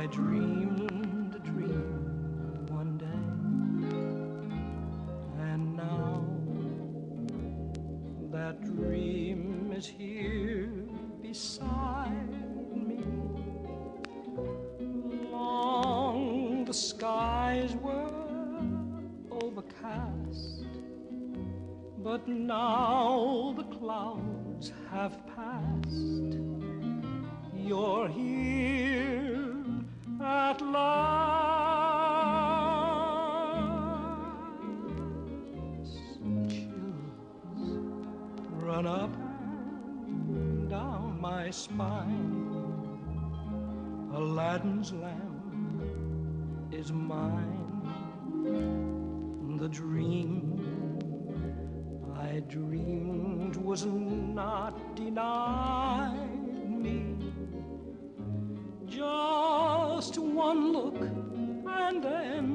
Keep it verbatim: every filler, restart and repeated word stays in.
I dreamed a dream one day, and now that dream is here beside me. Long the skies were overcast, but now the clouds have passed. You're here at last. Chills run up and down my spine. Aladdin's lamp is mine. The dream I dreamed was not denied me. Just one look and then